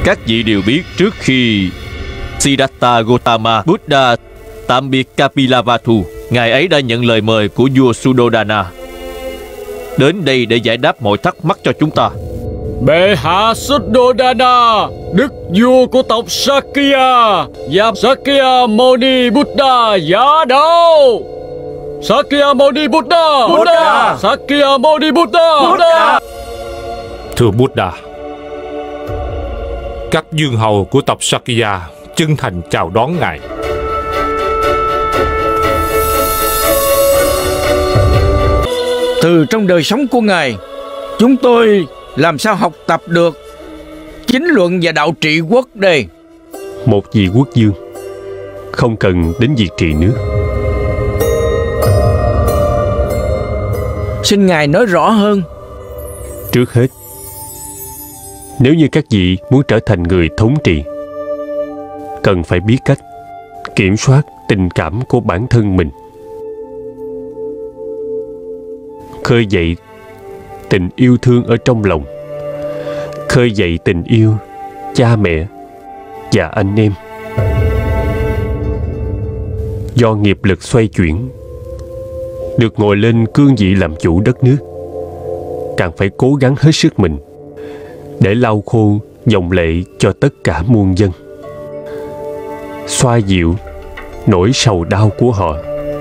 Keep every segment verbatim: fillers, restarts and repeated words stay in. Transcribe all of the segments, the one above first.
Các vị đều biết trước khi Siddhartha Gautama Buddha tạm biệt Kapilavatthu, ngài ấy đã nhận lời mời của vua Suddhodana đến đây để giải đáp mọi thắc mắc cho chúng ta. Bệ hạ Suddhodana, đức vua của tộc Sakya, và Sakya Muni Buddha giả đạo. Sakya Muni Buddha, Buddha. Sakya Muni Buddha, Buddha. Thưa Buddha, các dương hầu của tộc Sakya chân thành chào đón ngài. Từ trong đời sống của ngài, chúng tôi làm sao học tập được chính luận và đạo trị quốc đây? Một vị quốc vương không cần đến việc trị nước. Xin ngài nói rõ hơn. Trước hết, nếu như các vị muốn trở thành người thống trị, cần phải biết cách kiểm soát tình cảm của bản thân mình, khơi dậy tình yêu thương ở trong lòng, khơi dậy tình yêu cha mẹ và anh em. Do nghiệp lực xoay chuyển, được ngồi lên cương vị làm chủ đất nước, càng phải cố gắng hết sức mình để lau khô dòng lệ cho tất cả muôn dân, xoa dịu nỗi sầu đau của họ.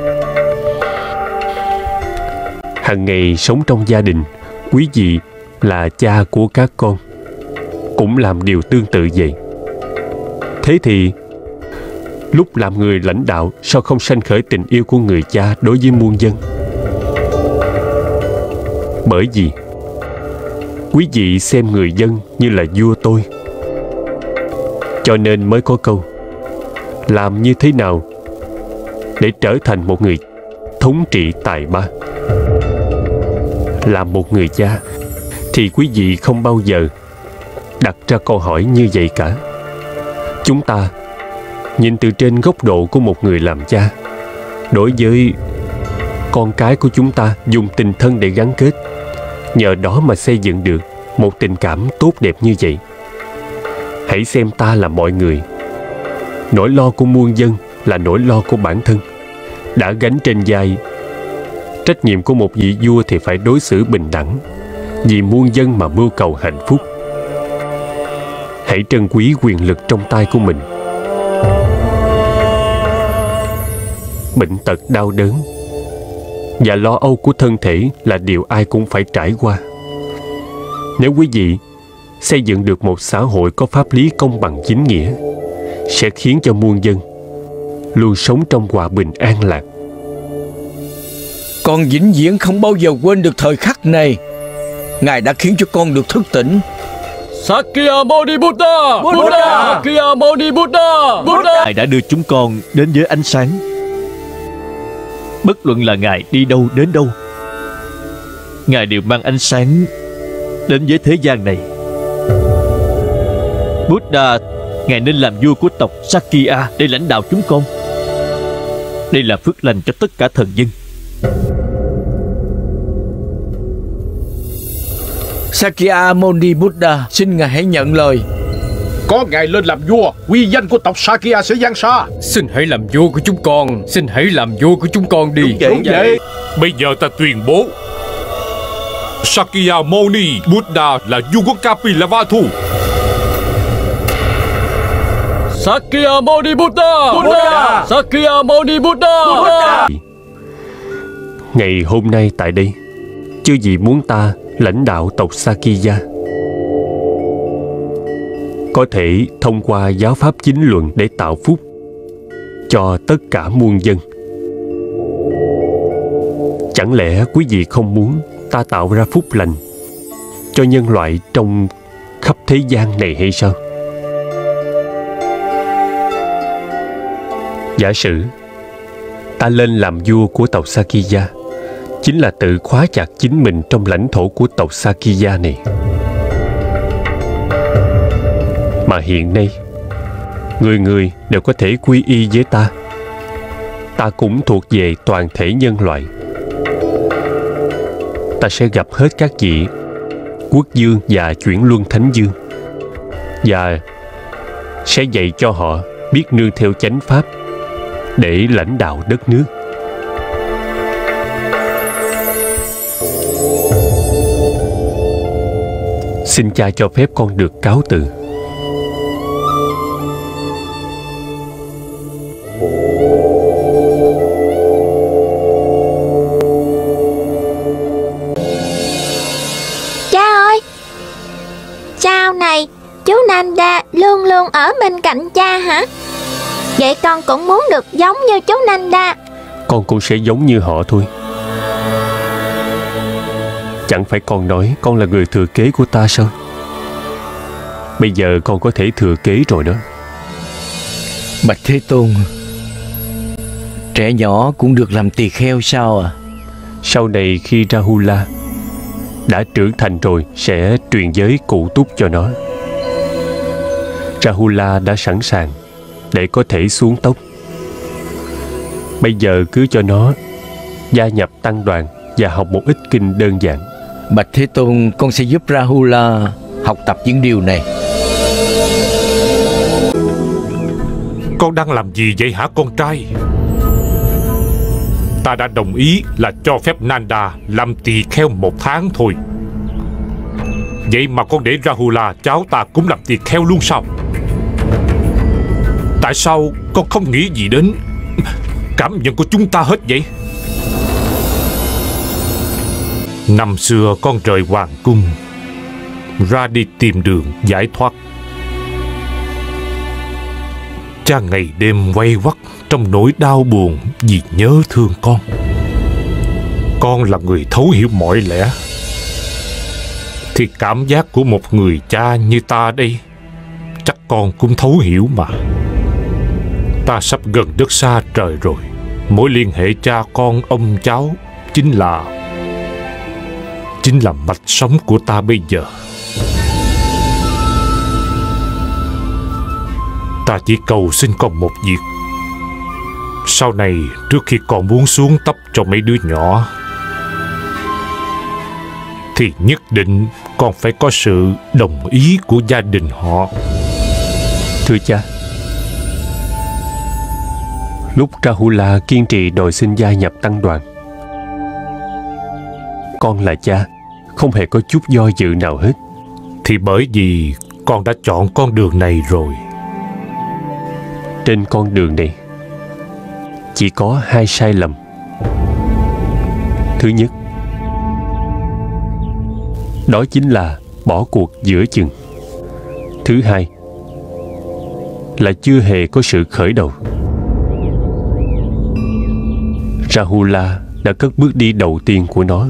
Hằng ngày sống trong gia đình, quý vị là cha của các con cũng làm điều tương tự vậy. Thế thì lúc làm người lãnh đạo, sao không sanh khởi tình yêu của người cha đối với muôn dân? Bởi vì quý vị xem người dân như là vua tôi, cho nên mới có câu làm như thế nào để trở thành một người thống trị tài ba. Làm một người cha thì quý vị không bao giờ đặt ra câu hỏi như vậy cả. Chúng ta nhìn từ trên góc độ của một người làm cha, đối với con cái của chúng ta dùng tình thân để gắn kết, nhờ đó mà xây dựng được một tình cảm tốt đẹp như vậy. Hãy xem ta là mọi người. Nỗi lo của muôn dân là nỗi lo của bản thân. Đã gánh trên vai trách nhiệm của một vị vua thì phải đối xử bình đẳng, vì muôn dân mà mưu cầu hạnh phúc. Hãy trân quý quyền lực trong tay của mình. Bệnh tật đau đớn và lo âu của thân thể là điều ai cũng phải trải qua. Nếu quý vị xây dựng được một xã hội có pháp lý công bằng chính nghĩa, sẽ khiến cho muôn dân luôn sống trong hòa bình an lạc. Con vĩnh viễn không bao giờ quên được thời khắc này. Ngài đã khiến cho con được thức tỉnh. Sakya Muni Buddha, Buddha. Sakya Muni Buddha, Buddha. Ngài đã đưa chúng con đến với ánh sáng. Bất luận là Ngài đi đâu đến đâu, Ngài đều mang ánh sáng đến với thế gian này. Buddha, Ngài nên làm vua của tộc Sakya để lãnh đạo chúng con. Đây là phước lành cho tất cả thần dân. Sakya Muni Buddha, xin ngài hãy nhận lời. Có ngài lên làm vua, uy danh của tộc Sakya sẽ vang xa. Xin hãy làm vua của chúng con. Xin hãy làm vua của chúng con đi. Đúng vậy, đúng vậy. Bây giờ ta tuyên bố Sakya Muni Buddha là vua của Kapilavatthu. Sakya Muni Buddha, Buddha. Sakya Muni Buddha, Buddha. Ngày hôm nay tại đây, chư vị muốn ta lãnh đạo tộc Sakya, có thể thông qua giáo pháp chính luận để tạo phúc cho tất cả muôn dân. Chẳng lẽ quý vị không muốn ta tạo ra phúc lành cho nhân loại trong khắp thế gian này hay sao? Giả sử ta lên làm vua của tộc Sakya, chính là tự khóa chặt chính mình trong lãnh thổ của tộc Sakya này. Mà hiện nay, người người đều có thể quy y với ta. Ta cũng thuộc về toàn thể nhân loại. Ta sẽ gặp hết các vị quốc vương và chuyển luân thánh vương, và sẽ dạy cho họ biết nương theo chánh pháp để lãnh đạo đất nước. Xin cha cho phép con được cáo từ. Cha ơi! Sau này chú Nanda luôn luôn ở bên cạnh cha hả? Vậy con cũng muốn được giống như chú Nanda. Con cũng sẽ giống như họ thôi. Chẳng phải con nói con là người thừa kế của ta sao? Bây giờ con có thể thừa kế rồi đó. Bạch Thế Tôn, trẻ nhỏ cũng được làm tỳ kheo sao à? Sau này khi Rahula đã trưởng thành rồi, sẽ truyền giới cụ túc cho nó. Rahula đã sẵn sàng để có thể xuống tóc. Bây giờ cứ cho nó gia nhập tăng đoàn và học một ít kinh đơn giản. Bạch Thế Tôn, con sẽ giúp Rahula học tập những điều này. Con đang làm gì vậy hả con trai? Ta đã đồng ý là cho phép Nanda làm tỳ kheo một tháng thôi. Vậy mà con để Rahula cháu ta cũng làm tỳ kheo luôn sao? Tại sao con không nghĩ gì đến cảm nhận của chúng ta hết vậy? Năm xưa con rời hoàng cung ra đi tìm đường giải thoát. Cha ngày đêm quay quắt trong nỗi đau buồn vì nhớ thương con. Con là người thấu hiểu mọi lẽ, thì cảm giác của một người cha như ta đây chắc con cũng thấu hiểu mà. Ta sắp gần đất xa trời rồi. Mối liên hệ cha con ông cháu chính là Chính là mạch sống của ta bây giờ. Ta chỉ cầu xin con một việc. Sau này trước khi con muốn xuống tóc cho mấy đứa nhỏ thì nhất định con phải có sự đồng ý của gia đình họ. Thưa cha, lúc Rahula kiên trì đòi xin gia nhập tăng đoàn, con là cha không hề có chút do dự nào hết. Thì bởi vì con đã chọn con đường này rồi. Trên con đường này chỉ có hai sai lầm. Thứ nhất, đó chính là bỏ cuộc giữa chừng. Thứ hai là chưa hề có sự khởi đầu. Rahula đã cất bước đi đầu tiên của nó.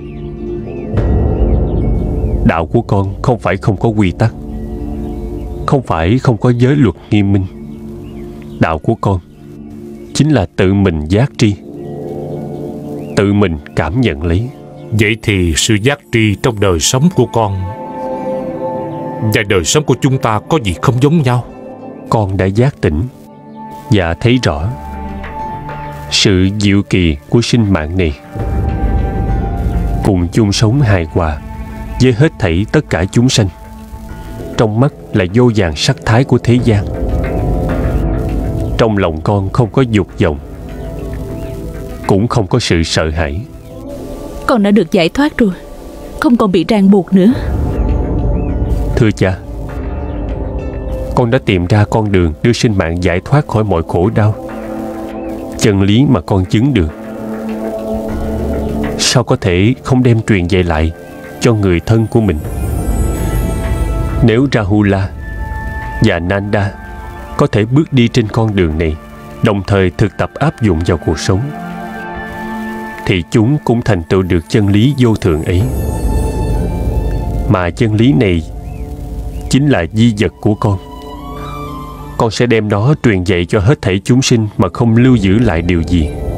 Đạo của con không phải không có quy tắc, không phải không có giới luật nghiêm minh. Đạo của con chính là tự mình giác tri, tự mình cảm nhận lấy. Vậy thì sự giác tri trong đời sống của con và đời sống của chúng ta có gì không giống nhau? Con đã giác tỉnh và thấy rõ sự diệu kỳ của sinh mạng này, cùng chung sống hài hòa với hết thảy tất cả chúng sanh. Trong mắt là vô vàn sắc thái của thế gian. Trong lòng con không có dục vọng, cũng không có sự sợ hãi. Con đã được giải thoát rồi, không còn bị ràng buộc nữa. Thưa cha, con đã tìm ra con đường đưa sinh mạng giải thoát khỏi mọi khổ đau. Chân lý mà con chứng được, sao có thể không đem truyền dạy lại cho người thân của mình? Nếu Rahula và Nanda có thể bước đi trên con đường này, đồng thời thực tập áp dụng vào cuộc sống, thì chúng cũng thành tựu được chân lý vô thượng ấy. Mà chân lý này chính là di vật của con. Con sẽ đem nó truyền dạy cho hết thảy chúng sinh mà không lưu giữ lại điều gì.